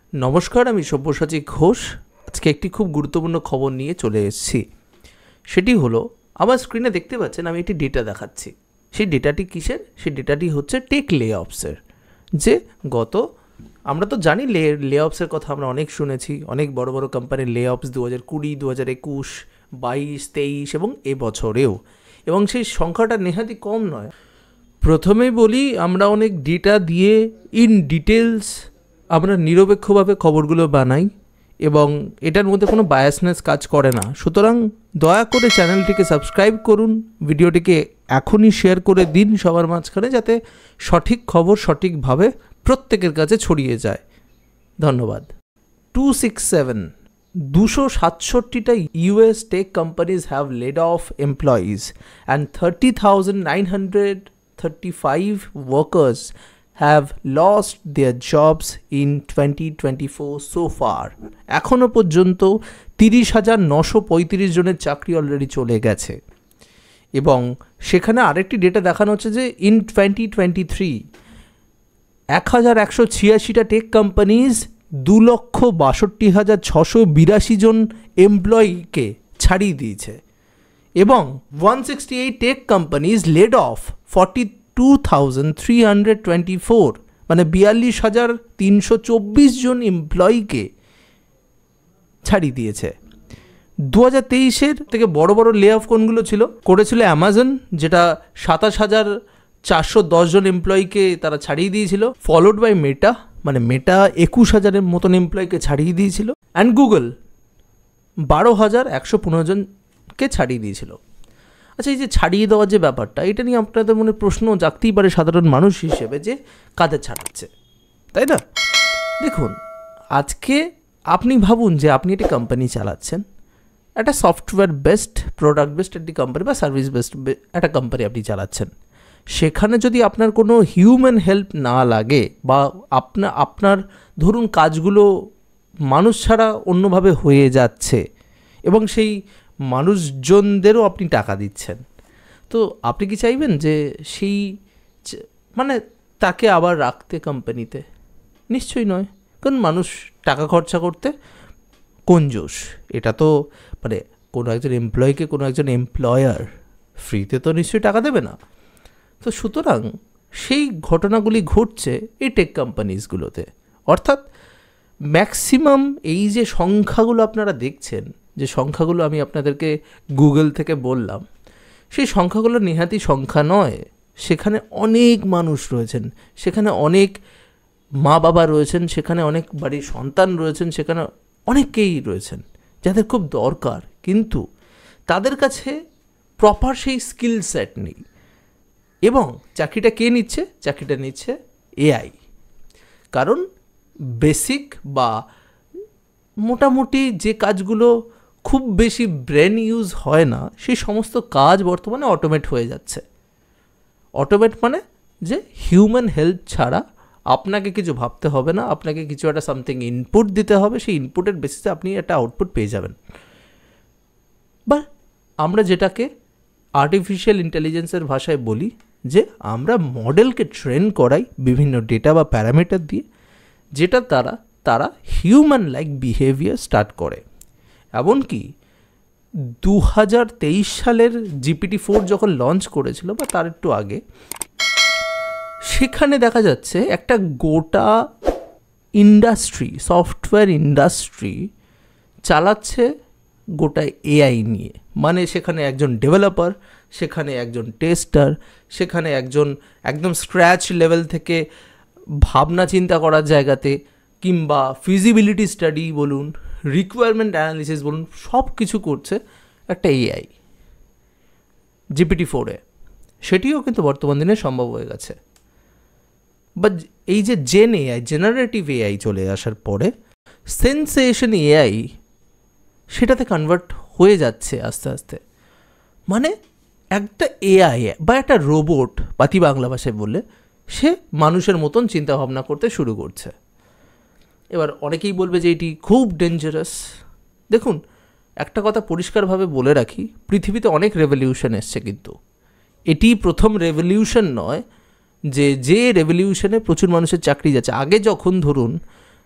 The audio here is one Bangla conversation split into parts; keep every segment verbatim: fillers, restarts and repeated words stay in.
নমস্কার, আমি সব্যসাচী ঘোষ। আজকে একটি খুব গুরুত্বপূর্ণ খবর নিয়ে চলে এসেছি। সেটি হলো, আমার স্ক্রিনে দেখতে পাচ্ছেন আমি একটি ডেটা দেখাচ্ছি। সেই ডেটাটি কিসের? সেই ডেটাটি হচ্ছে টেক লে অফসের। যে গত আমরা তো জানি লে লে অফসের কথা আমরা অনেক শুনেছি। অনেক বড় বড় কোম্পানির লে অফস দু হাজার কুড়ি দু হাজার একুশ বাইশ তেইশ এবং এবছরেও, এবং সেই সংখ্যাটা নেহাতি কম নয়। প্রথমেই বলি, আমরা অনেক ডেটা দিয়ে ইন ডিটেলস আমরা নিরপেক্ষভাবে খবরগুলো বানাই এবং এটার মধ্যে কোনো বায়াসনেস কাজ করে না। সুতরাং দয়া করে চ্যানেলটিকে সাবস্ক্রাইব করুন, ভিডিওটিকে এখনই শেয়ার করে দিন সবার মাঝখানে, যাতে সঠিক খবর সঠিকভাবে প্রত্যেকের কাছে ছড়িয়ে যায়। ধন্যবাদ। টু সিক্স সেভেন দুশো সাতষট্টিটা US tech companies have laid off employees and thirty thousand nine hundred thirty five workers have lost their jobs in twenty twenty-four so far. এখনো পর্যন্ত তিরিশ হাজার নশো পঁয়ত্রিশ জনের চাকরি অলরেডি চলে গেছে। এবং সেখানে আরেকটি ডেটা দেখানো হচ্ছে যে ইন টোয়েন্টি টোয়েন্টি থ্রি এক হাজার একশো ছিয়াশিটা টেক কোম্পানিজ দু লক্ষ বাষট্টি হাজার ছশো বিরাশি জন এমপ্লয়িকে ছাড়িয়ে দিয়েছে। এবং one sixty eight tech companies laid off forty two thousand three hundred twenty four মানে বিয়াল্লিশ হাজার তিনশো চব্বিশ জন এমপ্লয়িকে ছাড়িয়ে দিয়েছে। দু হাজার তেইশের থেকে বড় বড় লে অফ কোনগুলো ছিল? করেছিল অ্যামাজন, যেটা সাতাশ হাজার চারশো দশ জন এমপ্লয়িকে তারা ছাড়িয়ে দিয়েছিল। ফলোড বাই মেটা, মানে মেটা একুশ হাজারের মতন এমপ্লয়িকে ছাড়িয়ে দিয়েছিল। অ্যান্ড গুগল বারো হাজার একশো পনেরো জনকে ছাড়িয়ে দিয়েছিল। আচ্ছা, এই যে ছাড়িয়ে দেওয়ার যে ব্যাপারটা, এটা নিয়ে আপনাদের মনে প্রশ্ন জাগতেই পারে সাধারণ মানুষ হিসেবে, যে কাদের ছাড়াচ্ছে, তাই না? দেখুন, আজকে আপনি ভাবুন যে আপনি একটি কোম্পানি চালাচ্ছেন, একটা সফটওয়্যার বেসড প্রোডাক্ট বেসড একটি কোম্পানি বা সার্ভিস বেসড একটা কোম্পানি আপনি চালাচ্ছেন। সেখানে যদি আপনার কোনো হিউম্যান হেল্প না লাগে, বা আপনার আপনার ধরুন কাজগুলো মানুষ ছাড়া অন্যভাবে হয়ে যাচ্ছে এবং সেই মানুষজনদেরও আপনি টাকা দিচ্ছেন, তো আপনি কি চাইবেন যে সেই মানে তাকে আবার রাখতে কোম্পানিতে? নিশ্চয়ই নয়, কারণ মানুষ টাকা খরচা করতে কঞ্জুস। এটা তো মানে কোনো একজন এমপ্লয়িকে কোনো একজন এমপ্লয়ার ফ্রিতে তো নিশ্চয়ই টাকা দেবে না। তো সুতরাং সেই ঘটনাগুলি ঘটছে এই টেক কোম্পানিজগুলোতে। অর্থাৎ ম্যাক্সিমাম এই যে সংখ্যাগুলো আপনারা দেখছেন, যে সংখ্যাগুলো আমি আপনাদেরকে গুগল থেকে বললাম, সেই সংখ্যাগুলো নেহাতি সংখ্যা নয়। সেখানে অনেক মানুষ রয়েছেন, সেখানে অনেক মা বাবা রয়েছেন, সেখানে অনেক বাড়ির সন্তান রয়েছেন, সেখানে অনেকেই রয়েছেন যাদের খুব দরকার, কিন্তু তাদের কাছে প্রপার সেই স্কিল সেট নেই। এবং চাকরিটা কে নিচ্ছে? চাকরিটা নিচ্ছে এআই। কারণ বেসিক বা মোটামুটি যে কাজগুলো খুব বেশি ব্রেন ইউজ হয় না, সেই সমস্ত কাজ বর্তমানে অটোমেট হয়ে যাচ্ছে। অটোমেট মানে যে হিউম্যান হেল্প ছাড়া আপনাকে কিছু ভাবতে হবে না, আপনাকে কিছু একটা সামথিং ইনপুট দিতে হবে, সেই ইনপুটের বেসিসে আপনি একটা আউটপুট পেয়ে যাবেন। বা আমরা যেটাকে আর্টিফিশিয়াল ইন্টেলিজেন্সের ভাষায় বলি, যে আমরা মডেলকে ট্রেন করাই বিভিন্ন ডেটা বা প্যারামিটার দিয়ে, যেটা তারা তারা হিউম্যান লাইক বিহেভিয়ার স্টার্ট করে। এমনকি দু হাজার তেইশ সালের জিপিটি ফোর যখন লঞ্চ করেছিল বা তার একটু আগে, সেখানে দেখা যাচ্ছে একটা গোটা ইন্ডাস্ট্রি, সফটওয়্যার ইন্ডাস্ট্রি চালাচ্ছে গোটা এআই নিয়ে। মানে সেখানে একজন ডেভেলপার, সেখানে একজন টেস্টার, সেখানে একজন একদম স্ক্র্যাচ লেভেল থেকে ভাবনা চিন্তা করার জায়গাতে, কিংবা ফিজিবিলিটি স্টাডি বলুন, রিকোয়ারমেন্ট অ্যানালিসিস বলুন, সব কিছু করছে একটা এআই জিপিটি ফোরে। সেটিও কিন্তু বর্তমান দিনে সম্ভব হয়ে গেছে। বা এই যে জেন এআই, জেনারেটিভ এআই চলে আসার পরে সেন্সেশন এআই সেটাতে কনভার্ট হয়ে যাচ্ছে আস্তে আস্তে। মানে একটা এআই বা একটা রোবট, পাতি বাংলা ভাষায় বললে, সে মানুষের মতন চিন্তাভাবনা করতে শুরু করছে। এবার অনেকেই বলবে যে এটি খুব ডেঞ্জারাস। দেখুন, একটা কথা পরিষ্কারভাবে বলে রাখি, পৃথিবীতে অনেক রেভলিউশন এসছে, কিন্তু এটি প্রথম রেভলিউশন নয় যে যে রেভলিউশনে প্রচুর মানুষের চাকরি যাচ্ছে। আগে যখন ধরুন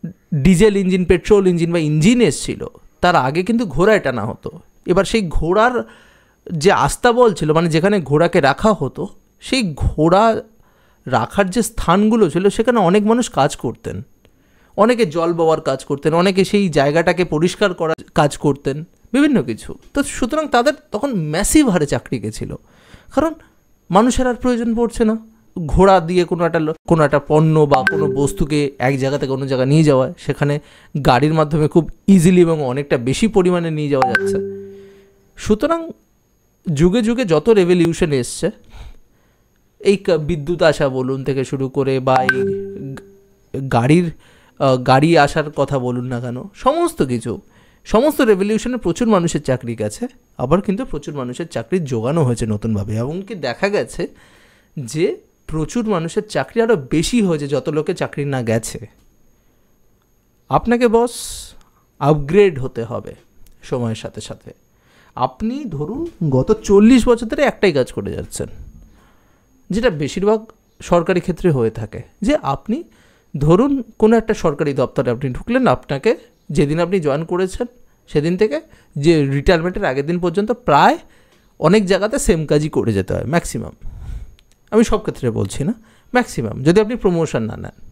ডিজেল ইঞ্জিন, পেট্রোল ইঞ্জিন বা ইঞ্জিন এসেছিল, তার আগে কিন্তু ঘোড়ায় টানা হতো। এবার সেই ঘোড়ার যে আস্তাবল ছিল, মানে যেখানে ঘোড়াকে রাখা হতো, সেই ঘোড়া রাখার যে স্থানগুলো ছিল সেখানে অনেক মানুষ কাজ করতেন। অনেকে জল বওয়ার কাজ করতেন, অনেকে সেই জায়গাটাকে পরিষ্কার করার কাজ করতেন, বিভিন্ন কিছু। তো সুতরাং তাদের তখন ম্যাসিভ হারে চাকরি গেছিলো, কারণ মানুষের আর প্রয়োজন পড়ছে না ঘোড়া দিয়ে কোনো একটা কোনো একটা পণ্য বা কোনো বস্তুকে এক জায়গা থেকে অন্য জায়গায় নিয়ে যাওয়া, সেখানে গাড়ির মাধ্যমে খুব ইজিলি এবং অনেকটা বেশি পরিমাণে নিয়ে যাওয়া যাচ্ছে। সুতরাং যুগে যুগে যত রেভলিউশন এসছে, এই বিদ্যুৎ আসা বলুন থেকে শুরু করে বা এই গাড়ির গাড়ি আসার কথা বলুন না কেন, সমস্ত কিছু, সমস্ত রেভলিউশনে প্রচুর মানুষের চাকরি গেছে, আবার কিন্তু প্রচুর মানুষের চাকরির জোগানও হয়েছে নতুনভাবে। এমনকি দেখা গেছে যে প্রচুর মানুষের চাকরি আরও বেশি হয়েছে যত লোকে চাকরি না গেছে। আপনাকে বস আপগ্রেড হতে হবে সময়ের সাথে সাথে। আপনি ধরুন গত চল্লিশ বছর ধরে একটাই কাজ করে যাচ্ছেন, যেটা বেশিরভাগ সরকারি ক্ষেত্রে হয়ে থাকে, যে আপনি ধরুন কোনো একটা সরকারি দপ্তরে আপনি ঢুকলেন, আপনাকে যেদিন আপনি জয়েন করেছেন সেদিন থেকে যে রিটায়ারমেন্টের আগের দিন পর্যন্ত প্রায় অনেক জায়গাতে সেম কাজই করে যেতে হয় ম্যাক্সিমাম। আমি সব ক্ষেত্রে বলছি না, ম্যাক্সিমাম, যদি আপনি প্রমোশন না নেন।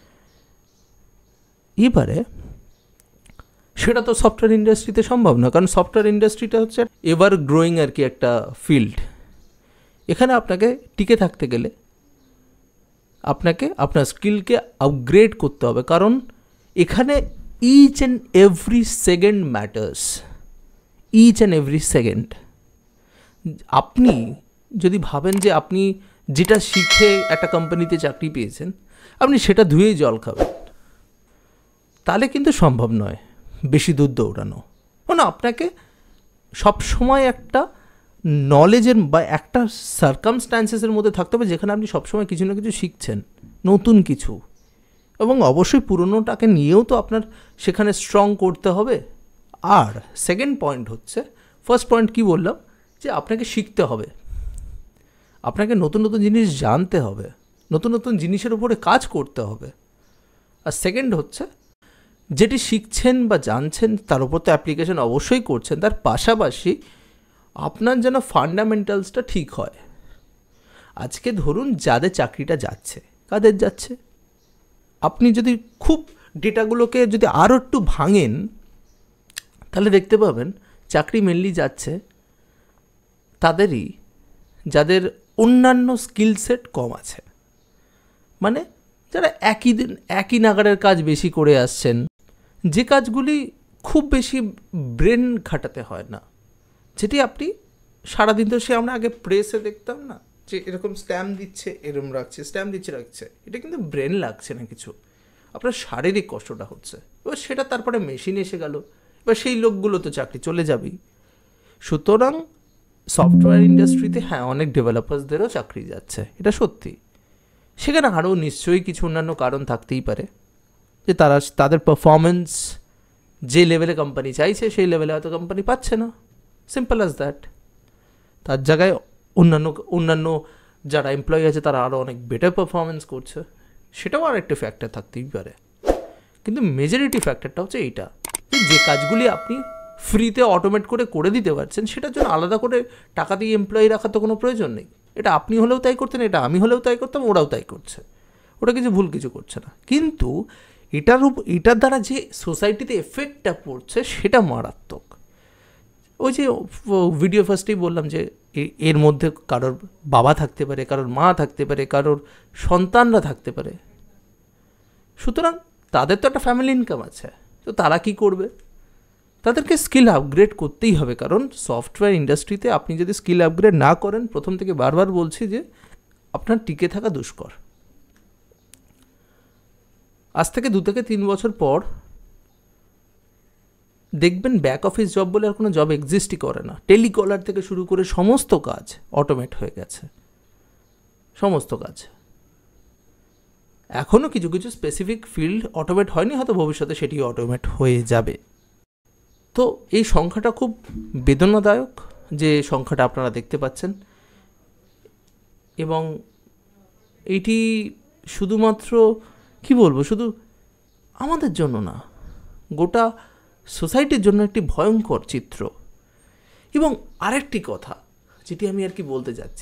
এবারে সেটা তো সফটওয়্যার ইন্ডাস্ট্রিতে সম্ভব না, কারণ সফটওয়্যার ইন্ডাস্ট্রিটা হচ্ছে এভার গ্রোয়িং আর কি একটা ফিল্ড। এখানে আপনাকে টিকে থাকতে গেলে আপনাকে আপনার স্কিলকে আপগ্রেড করতে হবে, কারণ এখানে each and every second matters, each and every second. আপনি যদি ভাবেন যে আপনি যেটা শিখে একটা কোম্পানিতে চাকরি পেয়েছেন আপনি সেটা ধুয়েই জল খাবেন, তাহলে কিন্তু সম্ভব নয় বেশি দূর দৌড়ানো। মানে আপনাকে সবসময় একটা নলেজের বা একটা সার্কামস্ট্যান্সেসের মধ্যে থাকতে হবে যেখানে আপনি সবসময় কিছু না কিছু শিখছেন, নতুন কিছু, এবং অবশ্যই পুরনোটাকে নিয়েও তো আপনার সেখানে স্ট্রং করতে হবে। আর সেকেন্ড পয়েন্ট হচ্ছে, ফার্স্ট পয়েন্ট কি বললাম, যে আপনাকে শিখতে হবে, আপনাকে নতুন নতুন জিনিস জানতে হবে, নতুন নতুন জিনিসের উপরে কাজ করতে হবে। আর সেকেন্ড হচ্ছে, যেটি শিখছেন বা জানছেন তার উপর তো অ্যাপ্লিকেশন অবশ্যই করছেন, তার পাশাপাশি আপনার যেন ফান্ডামেন্টালসটা ঠিক হয়। আজকে ধরুন যাদের চাকরিটা যাচ্ছে, কাদের যাচ্ছে, আপনি যদি খুব ডেটাগুলোকে যদি আরও একটু ভাঙেন তাহলে দেখতে পাবেন চাকরি মেনলি যাচ্ছে তাদেরই যাদের অন্যান্য স্কিল সেট কম আছে, মানে যারা একই দিন একই নাগারের কাজ বেশি করে আসছেন, যে কাজগুলি খুব বেশি ব্রেন খাটাতে হয় না, যেটি আপনি সারাদিন তো সে আমরা আগে প্রেসে দেখতাম না যে এরকম স্ট্যাম্প দিচ্ছে এরকম রাখছে, স্ট্যাম্প দিচ্ছে রাখছে, এটা কিন্তু ব্রেন লাগছে না কিছু, আপনার শারীরিক কষ্টটা হচ্ছে। এবার সেটা তারপরে মেশিন এসে গেল, এবার সেই লোকগুলো তো চাকরি চলে যাবেই। সুতরাং সফটওয়্যার ইন্ডাস্ট্রিতে হ্যাঁ অনেক ডেভেলপার্সদেরও চাকরি যাচ্ছে, এটা সত্যি। সেখানে আরও নিশ্চয়ই কিছু অন্যান্য কারণ থাকতেই পারে, যে তারা তাদের পারফরমেন্স যে লেভেলে কোম্পানি চাইছে সেই লেভেলে হয়তো কোম্পানি পাচ্ছে না, সিম্পল অ্যাজ দ্যাট। তার জায়গায় অন্যান্য অন্যান্য যারা এমপ্লয়ি আছে তারা আরও অনেক বেটার পারফরমেন্স করছে, সেটাও আর একটা ফ্যাক্টর থাকতেই পারে। কিন্তু মেজরিটি ফ্যাক্টরটা হচ্ছে এইটা, যে কাজগুলি আপনি ফ্রিতে অটোমেট করে করে দিতে পারছেন, সেটার জন্য আলাদা করে টাকা দিয়ে এমপ্লয়ি রাখার তো কোনো প্রয়োজন নেই। এটা আপনি হলেও তাই করতেন, এটা আমি হলেও তাই করতাম, ওরাও তাই করছে, ওটা কিছু ভুল কিছু করছে না। কিন্তু এটার উপ এটার দ্বারা যে সোসাইটিতে এফেক্টটা পড়ছে সেটা মারাত্মক। ওই যে ভিডিও ফার্স্টেই বললাম যে এর মধ্যে কারোর বাবা থাকতে পারে, কারোর মা থাকতে পারে, কারোর সন্তানরা থাকতে পারে। সুতরাং তাদের তো একটা ফ্যামিলি ইনকাম আছে, তো তারা কি করবে? তাদেরকে স্কিল আপগ্রেড করতেই হবে, কারণ সফটওয়্যার ইন্ডাস্ট্রিতে আপনি যদি স্কিল আপগ্রেড না করেন, প্রথম থেকে বারবার বলছি যে আপনার টিকে থাকা দুষ্কর। আজ থেকে দু থেকে তিন বছর পর দেখবেন ব্যাক অফিস জব বলে আর কোনো জব এক্সিস্টই করে না। টেলিকলার থেকে শুরু করে সমস্ত কাজ অটোমেট হয়ে গেছে, সমস্ত কাজ। এখনও কিছু কিছু স্পেসিফিক ফিল্ড অটোমেট হয়নি, হয়তো ভবিষ্যতে সেটি অটোমেট হয়ে যাবে। তো এই সংখ্যাটা খুব বেদনাদায়ক যে সংখ্যাটা আপনারা দেখতে পাচ্ছেন, এবং এইটি শুধুমাত্র কি বলবো, শুধু আমাদের জন্য না, গোটা সোসাইটির জন্য একটি ভয়ঙ্কর চিত্র। এবং আরেকটি কথা যেটি আমি আর কি বলতে যাচ্ছি,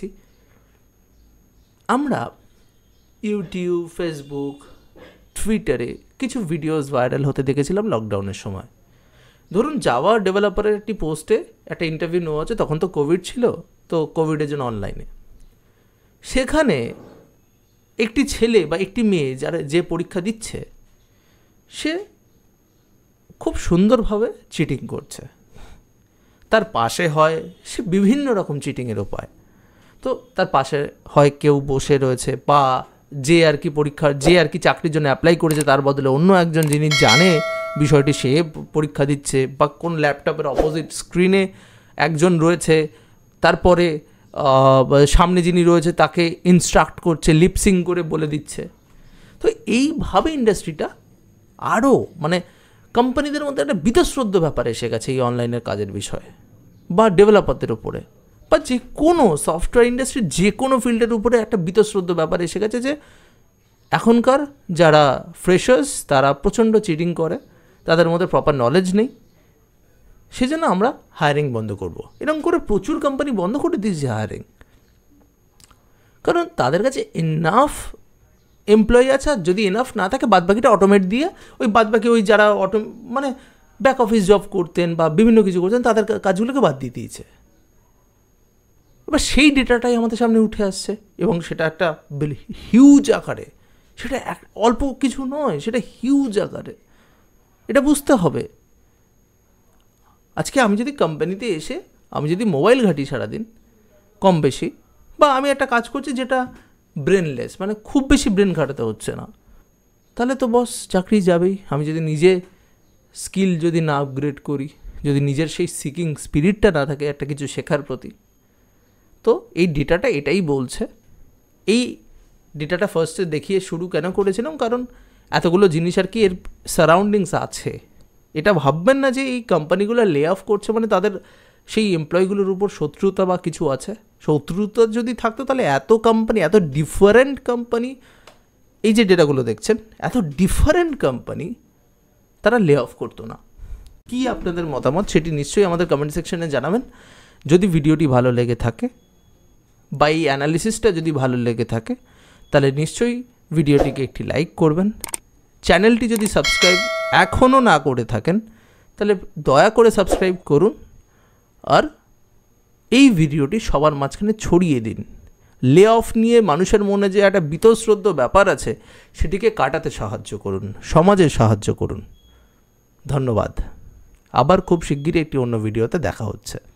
আমরা ইউটিউব, ফেসবুক, টুইটারে কিছু ভিডিওস ভাইরাল হতে দেখেছিলাম লকডাউনের সময়। ধরুন জাভা ডেভেলপারের একটি পোস্টে একটা ইন্টারভিউ নেওয়া হচ্ছে, তখন তো কোভিড ছিল, তো কোভিডের জন্য অনলাইনে সেখানে একটি ছেলে বা একটি মেয়ে যারা যে পরীক্ষা দিচ্ছে সে খুব সুন্দরভাবে চিটিং করছে, তার পাশে হয় সে বিভিন্ন রকম চিটিংয়ের উপায়। তো তার পাশে হয় কেউ বসে রয়েছে, বা যে আর কি পরীক্ষা যে আর কি চাকরির জন্য অ্যাপ্লাই করেছে তার বদলে অন্য একজন যিনি জানে বিষয়টি সে পরীক্ষা দিচ্ছে, বা কোন ল্যাপটপের অপোজিট স্ক্রিনে একজন রয়েছে, তারপরে সামনে যিনি রয়েছে তাকে ইনস্ট্রাক্ট করছে, লিপসিং করে বলে দিচ্ছে। তো এইভাবে ইন্ডাস্ট্রিটা আরও মানে কোম্পানিদের মধ্যে একটা বীতশ্রদ্ধ ব্যাপার এসে গেছে এই অনলাইনের কাজের বিষয়ে, বা ডেভেলপারদের উপরে, বা যে কোনো সফটওয়্যার ইন্ডাস্ট্রির যে কোনো ফিল্ডের উপরে একটা বীতশ্রদ্ধ ব্যাপার এসে গেছে যে এখনকার যারা ফ্রেশার্স তারা প্রচণ্ড চিটিং করে, তাদের মধ্যে প্রপার নলেজ নেই, সেজন্য আমরা হায়ারিং বন্ধ করব। এরকম করে প্রচুর কোম্পানি বন্ধ করে দিয়েছে হায়ারিং, কারণ তাদের কাছে এনাফ এমপ্লয়ি আছে, আর যদি এনাফ না থাকে বাদবাকিটা অটোমেট দিয়ে ওই বাদবাকি ওই যারা অটো মানে ব্যাক অফিস জব করতেন বা বিভিন্ন কিছু করতেন তাদের কাজগুলোকে বাদ দিয়ে দিয়েছে। এবার সেই ডেটাটাই আমাদের সামনে উঠে আসছে, এবং সেটা একটা হিউজ আকারে, সেটা এক অল্প কিছু নয়, সেটা হিউজ আকারে। এটা বুঝতে হবে। আজকে আমি যদি কোম্পানিতে এসে আমি যদি মোবাইল ঘাঁটি সারাদিন কম বেশি, বা আমি একটা কাজ করছি যেটা ব্রেনলেস, মানে খুব বেশি ব্রেন খাটাতে হচ্ছে না, তাহলে তো বস চাকরি যাবেই। আমি যদি নিজে স্কিল যদি না আপগ্রেড করি, যদি নিজের সেই সিকিং স্পিরিটটা না থাকে একটা কিছু শেখার প্রতি, তো এই ডেটাটা এটাই বলছে। এই ডেটাটা ফার্স্টে দেখিয়ে শুরু কেন করেছিলাম, কারণ এতগুলো জিনিস আর কি এর সারাউন্ডিংস আছে। এটা ভাববেন না যে এই কোম্পানিগুলো লে অফ করছে মানে তাদের সেই এমপ্লয়িগুলোর উপর শত্রুতা বা কিছু আছে। শত্রুতা যদি থাকতো তাহলে এত কোম্পানি, এত ডিফারেন্ট কোম্পানি, এই যে ডেটাগুলো দেখছেন এত ডিফারেন্ট কোম্পানি তারা লে অফ করতো না। কি আপনাদের মতামত সেটি নিশ্চয়ই আমাদের কমেন্ট সেকশনে জানাবেন। যদি ভিডিওটি ভালো লেগে থাকে বা এই অ্যানালিসিসটা যদি ভালো লেগে থাকে তাহলে নিশ্চয়ই ভিডিওটিকে একটি লাইক করবেন। চ্যানেলটি যদি সাবস্ক্রাইব এখনও না করে থাকেন তাহলে দয়া করে সাবস্ক্রাইব করুন, আর এই ভিডিওটি সবার মাঝখানে ছড়িয়ে দিন। লে অফ নিয়ে মানুষের মনে যে একটা বীতশ্রদ্ধ ব্যাপার আছে সেটিকে কাটাতে সাহায্য করুন, সমাজে সাহায্য করুন। ধন্যবাদ। আবার খুব শিগগিরই একটি অন্য ভিডিওতে দেখা হচ্ছে।